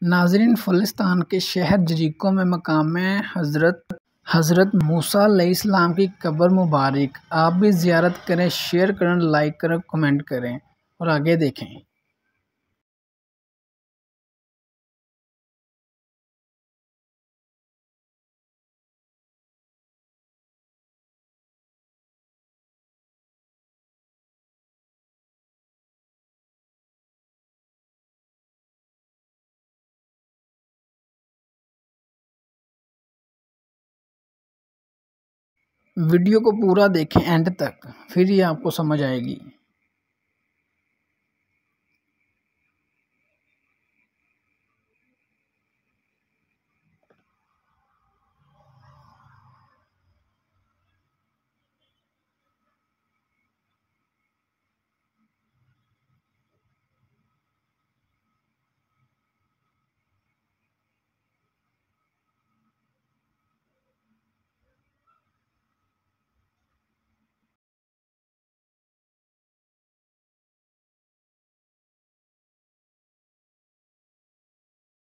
नाज़रीन, फ़लस्तीन के शहर जरीको में मकाम हज़रत मूसा अलैहिस्सलाम की कब्र मुबारक। आप भी ज़ियारत करें, शेयर करें, लाइक करें, कमेंट करें और आगे देखें। वीडियो को पूरा देखें एंड तक, फिर ये आपको समझ आएगी।